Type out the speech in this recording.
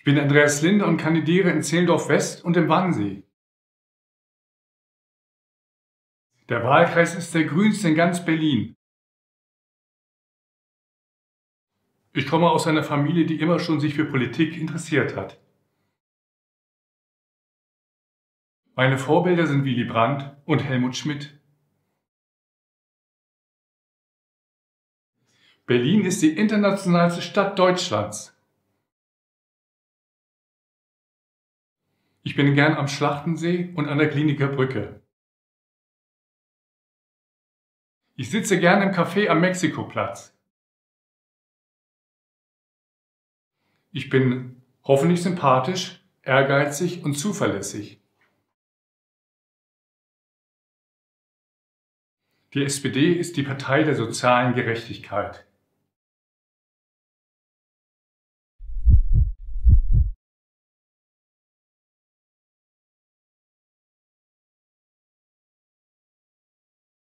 Ich bin Andreas Linde und kandidiere in Zehlendorf West und im Wannsee. Der Wahlkreis ist der grünste in ganz Berlin. Ich komme aus einer Familie, die immer schon sich für Politik interessiert hat. Meine Vorbilder sind Willy Brandt und Helmut Schmidt. Berlin ist die internationalste Stadt Deutschlands. Ich bin gern am Schlachtensee und an der Kliniker Brücke. Ich sitze gern im Café am Mexikoplatz. Ich bin hoffentlich sympathisch, ehrgeizig und zuverlässig. Die SPD ist die Partei der sozialen Gerechtigkeit.